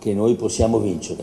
che noi possiamo vincere.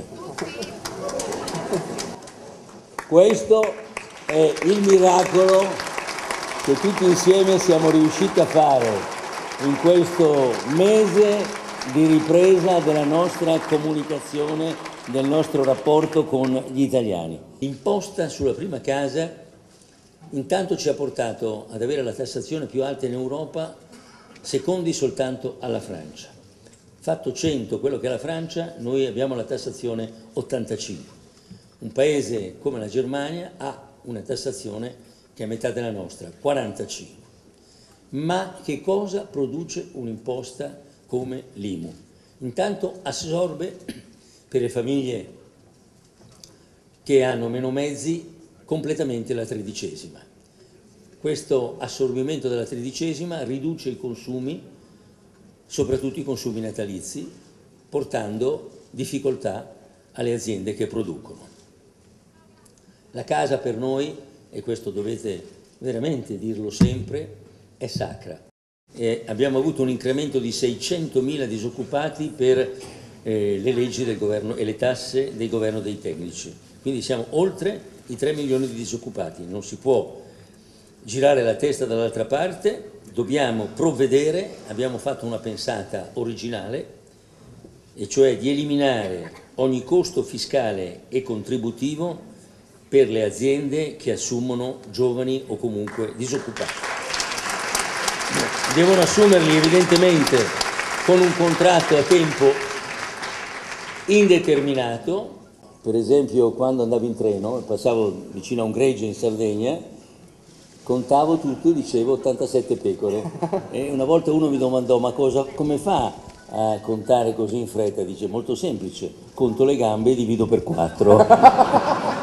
Questo è il miracolo che tutti insieme siamo riusciti a fare in questo mese di ripresa della nostra comunicazione, del nostro rapporto con gli italiani. L'imposta sulla prima casa intanto ci ha portato ad avere la tassazione più alta in Europa, secondi soltanto alla Francia. Fatto 100 quello che è la Francia, noi abbiamo la tassazione 85. Un paese come la Germania ha una tassazione che è a metà della nostra, 45. Ma che cosa produce un'imposta come l'IMU? Intanto assorbe per le famiglie che hanno meno mezzi completamente la 13ª. Questo assorbimento della 13ª riduce i consumi, soprattutto i consumi natalizi, portando difficoltà alle aziende che producono. La casa per noi, e questo dovete veramente dirlo sempre, è sacra. Abbiamo avuto un incremento di 600.000 disoccupati per le leggi del governo e le tasse del governo dei tecnici. Quindi siamo oltre i 3 milioni di disoccupati. Non si può girare la testa dall'altra parte, dobbiamo provvedere. Abbiamo fatto una pensata originale, e cioè di eliminare ogni costo fiscale e contributivo per le aziende che assumono giovani o comunque disoccupati. Devono assumerli evidentemente con un contratto a tempo indeterminato. Per esempio, quando andavo in treno e passavo vicino a un gregge in Sardegna, contavo tutto e dicevo 87 pecore. E una volta uno mi domandò: ma come fa a contare così in fretta? Dice: molto semplice, conto le gambe e divido per 4.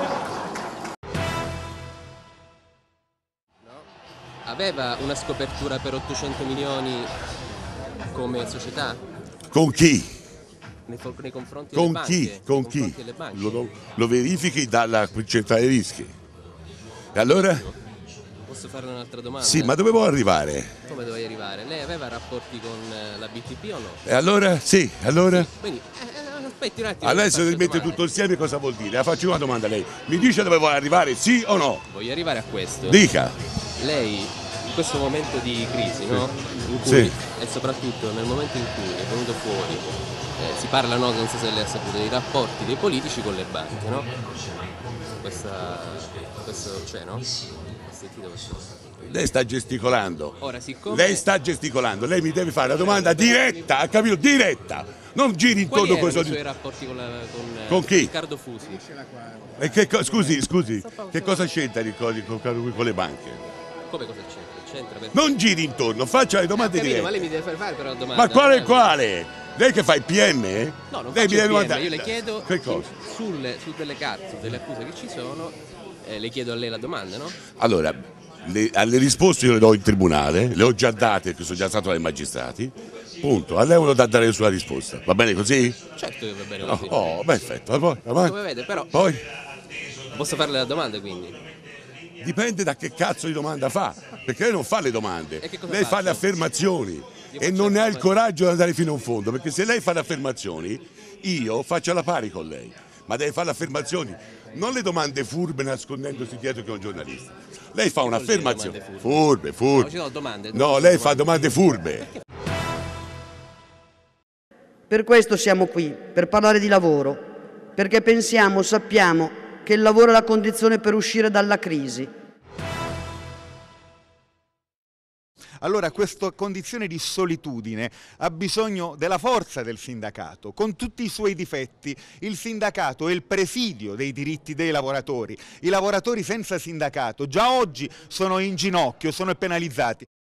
Aveva una scopertura per 800 milioni come società? Con chi? Nei confronti Con delle banche? chi? Con chi? Delle banche? Lo verifichi dalla centrale rischi. E allora? Posso fare un'altra domanda? Sì, ma dove vuoi arrivare? Come dovevi arrivare? Lei aveva rapporti con la BTP o no? E allora? Sì, allora? Sì, quindi, aspetti un attimo. Adesso rimette tutto insieme, cosa vuol dire? La faccio una domanda a lei. Mi dice dove vuoi arrivare, sì o no? Voglio arrivare a questo. Dica. Lei, in questo momento di crisi, no? In cui, sì. E soprattutto nel momento in cui è venuto fuori, si parla, no, non so se lei ha saputo, dei rapporti dei politici con le banche, no? Questo c'è, no? Lei sta gesticolando. Ora, siccome... Lei sta gesticolando, lei mi deve fare la domanda diretta, ha capito? Diretta! Non giri intorno con questo. i suoi rapporti con chi? Riccardo Fusi? E scusi, che cosa c'entra con le banche? Come cosa c'entra? Non giri intorno, faccia le domande dirette. Ma lei mi deve fare però la domanda. Ma quale? Lei che fa il PM? No, non lei faccio mi il PM, io le chiedo che cosa? Su delle carte, su delle accuse che ci sono, le chiedo a lei la domanda, no? Allora, alle risposte io le do in tribunale, le ho già date perché sono già stato dai magistrati, punto. A lei uno da dare la sua risposta, va bene così? Certo che va bene così. Oh, perfetto, poi, come vede, però... Poi? Posso farle la domanda quindi? Dipende da che cazzo di domanda fa, perché lei non fa le domande, lei fa le affermazioni e non ha il coraggio di andare fino in fondo, perché se lei fa le affermazioni io faccio la pari con lei, ma deve fare le affermazioni, non le domande furbe nascondendosi dietro che è un giornalista. Lei fa un'affermazione, furbe. No, lei fa domande furbe. Per questo siamo qui, per parlare di lavoro, perché sappiamo che il lavoro è la condizione per uscire dalla crisi. Allora questa condizione di solitudine ha bisogno della forza del sindacato, con tutti i suoi difetti. Il sindacato è il presidio dei diritti dei lavoratori. I lavoratori senza sindacato già oggi sono in ginocchio, sono penalizzati.